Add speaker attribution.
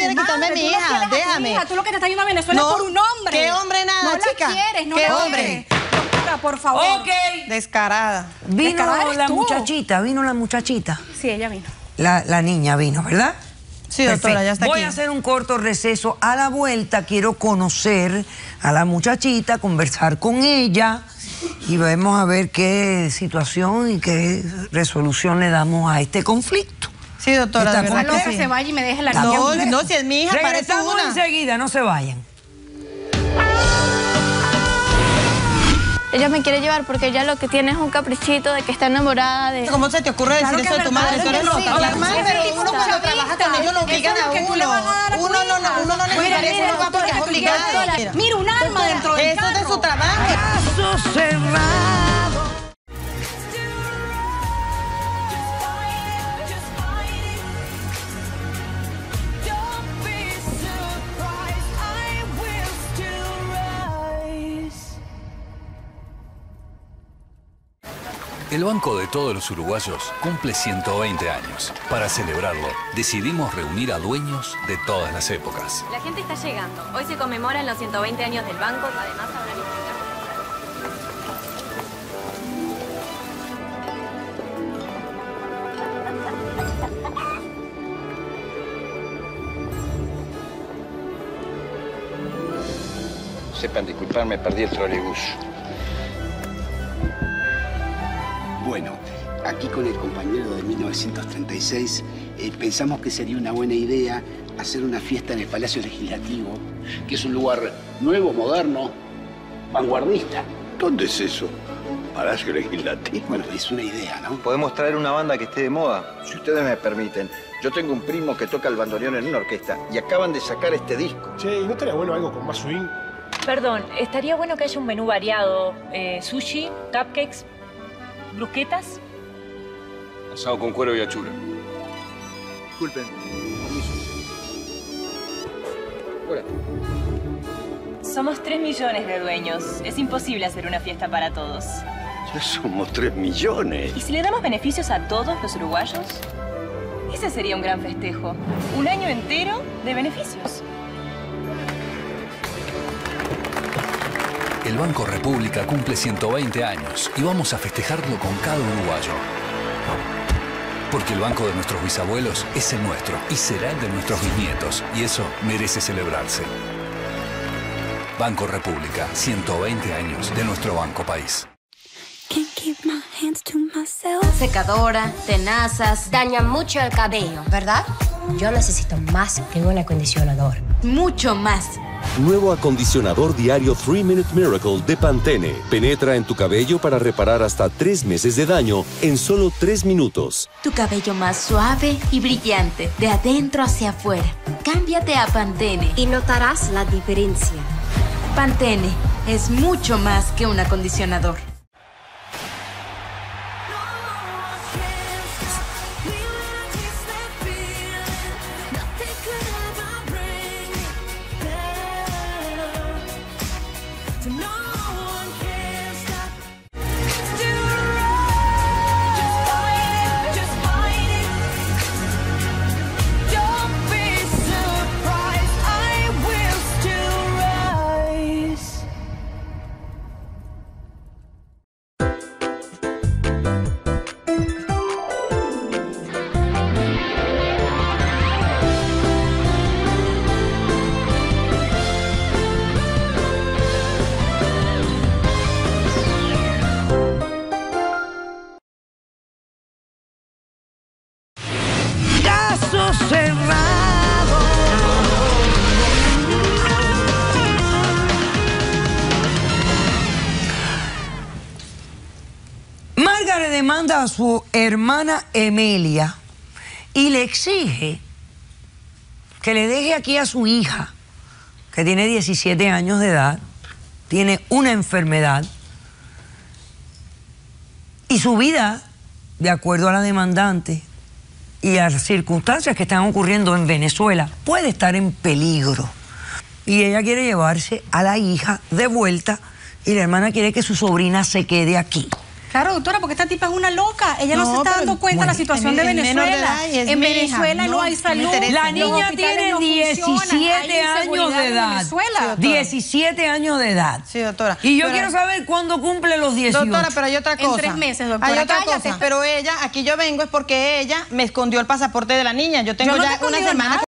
Speaker 1: quieres quitarme a mi hija? Déjame.
Speaker 2: Tú lo que te estás yendo a Venezuela es por un hombre.
Speaker 1: ¿Qué hombre nada, chica?
Speaker 2: No la quieres, no
Speaker 1: ¿Qué
Speaker 2: la
Speaker 1: hombre?
Speaker 2: quieres. Doctora, por favor.
Speaker 3: Ok.
Speaker 1: Descarada.
Speaker 3: Vino
Speaker 2: Descarada
Speaker 3: la
Speaker 2: eres tú.
Speaker 3: muchachita.
Speaker 2: Sí, ella vino.
Speaker 3: La niña vino, ¿verdad?
Speaker 1: Sí, doctora, ya está
Speaker 3: Voy
Speaker 1: aquí.
Speaker 3: a hacer un corto receso. A la vuelta quiero conocer a la muchachita, conversar con ella y vamos a ver qué situación y qué resolución le damos a este conflicto.
Speaker 1: Sí, doctora, de
Speaker 3: Está
Speaker 1: verdad
Speaker 2: Loca
Speaker 1: que sí.
Speaker 2: se vaya y me deje la
Speaker 1: No,
Speaker 2: niña.
Speaker 1: no, si es mi hija, parece
Speaker 3: Regresamos
Speaker 1: una.
Speaker 3: enseguida, no se vayan.
Speaker 4: Ella me quiere llevar porque ella lo que tiene es un caprichito de que está enamorada de...
Speaker 1: ¿Cómo se te ocurre decir
Speaker 2: Claro que
Speaker 1: eso de tu
Speaker 2: verdad,
Speaker 1: madre? Tú eres
Speaker 2: claro que
Speaker 1: loca.
Speaker 2: sí.
Speaker 1: Normal,
Speaker 2: Ese
Speaker 1: pero
Speaker 2: tipo
Speaker 1: uno cuando
Speaker 2: chavista.
Speaker 1: trabaja con ellos lo obligan
Speaker 2: Eso es
Speaker 1: a
Speaker 2: lo que tú le
Speaker 1: uno.
Speaker 2: vas a dar a tu
Speaker 1: Uno
Speaker 2: hija.
Speaker 1: no necesitaría
Speaker 2: Mira,
Speaker 1: ser papá porque es
Speaker 2: doctora,
Speaker 1: obligado.
Speaker 2: Mira un alma dentro del
Speaker 1: Eso es de
Speaker 2: carro.
Speaker 1: su trabajo.
Speaker 3: Caso cerrado.
Speaker 5: El Banco de Todos los Uruguayos cumple 120 años. Para celebrarlo, decidimos reunir a dueños de todas las épocas.
Speaker 6: La gente está llegando. Hoy se conmemoran los 120 años del banco. Además, habrá
Speaker 7: Sepan disculparme, perdí el trolebús.
Speaker 8: Bueno, aquí con el compañero de 1936 pensamos que sería una buena idea hacer una fiesta en el Palacio Legislativo, que es un lugar nuevo, moderno, vanguardista.
Speaker 7: ¿Dónde es eso? ¿Palacio Legislativo?
Speaker 8: Bueno, es una idea, ¿no?
Speaker 9: Podemos traer una banda que esté de moda.
Speaker 7: Si ustedes me permiten, yo tengo un primo que toca el bandoneón en una orquesta y acaban de sacar este disco.
Speaker 10: Che, ¿no estaría bueno algo con más swing?
Speaker 11: Perdón, estaría bueno que haya un menú variado. Sushi, cupcakes, brusquetas.
Speaker 9: Asado con cuero y achura.
Speaker 7: Disculpen.
Speaker 9: Hola.
Speaker 11: Somos 3 millones de dueños. Es imposible hacer una fiesta para todos.
Speaker 7: Ya somos 3 millones.
Speaker 11: ¿Y si le damos beneficios a todos los uruguayos? Ese sería un gran festejo. Un año entero de beneficios.
Speaker 5: El Banco República cumple 120 años y vamos a festejarlo con cada uruguayo. Porque el banco de nuestros bisabuelos es el nuestro y será el de nuestros bisnietos. Y eso merece celebrarse. Banco República, 120 años de nuestro banco país.
Speaker 6: secadora, tenazas.
Speaker 12: Dañan mucho el cabello, ¿verdad? Yo necesito más que un acondicionador.
Speaker 6: Mucho más.
Speaker 13: Nuevo acondicionador diario 3-Minute Miracle de Pantene. Penetra en tu cabello para reparar hasta 3 meses de daño en solo 3 minutos.
Speaker 6: Tu cabello más suave y brillante, de adentro hacia afuera. Cámbiate a Pantene.
Speaker 12: Y notarás la diferencia.
Speaker 6: Pantene es mucho más que un acondicionador.
Speaker 3: Caso cerrado. Margaret demanda a su hermana Emilia y le exige que le deje aquí a su hija, que tiene 17 años de edad, tiene una enfermedad y su vida, de acuerdo a la demandante y a las circunstancias que están ocurriendo en Venezuela, puede estar en peligro. Y ella quiere llevarse a la hija de vuelta y la hermana quiere que su sobrina se quede aquí.
Speaker 2: Claro, doctora, porque esta tipa es una loca. Ella no se está dando cuenta de la situación de Venezuela. En Venezuela no hay salud.
Speaker 3: La niña tiene 17 años de edad. 17 años de edad.
Speaker 1: Sí, doctora.
Speaker 3: Y yo quiero saber cuándo cumple los 18.
Speaker 1: Doctora, pero hay otra cosa.
Speaker 2: En 3 meses, doctora.
Speaker 1: Hay otra
Speaker 2: Cállate.
Speaker 1: cosa. Pero ella, aquí yo vengo es porque ella me escondió el pasaporte de la niña. Yo tengo
Speaker 2: Yo no te
Speaker 1: ya
Speaker 2: he
Speaker 1: una
Speaker 2: escondido
Speaker 1: semana.
Speaker 2: nada.